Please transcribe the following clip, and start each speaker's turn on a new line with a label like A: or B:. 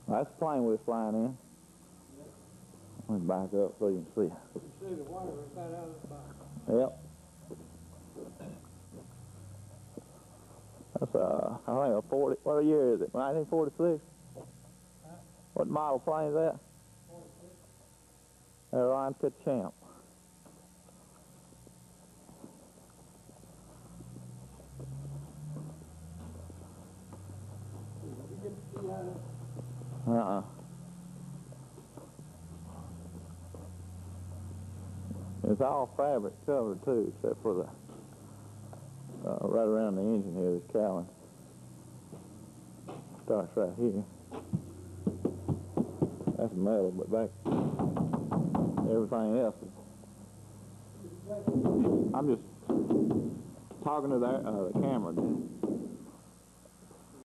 A: That's the plane we was flying in. Let me back up so you can see.
B: You see the water right out of the box.
A: Yep. That's I think a 40. What year is it? 1946. What model plane is that? 46. Ryan Pitchamp.
B: You get to see out of
A: It's all fabric covered too, except for the right around the engine here, this cowling. Starts right here. That's metal, but back everything else is. I'm just talking to the camera.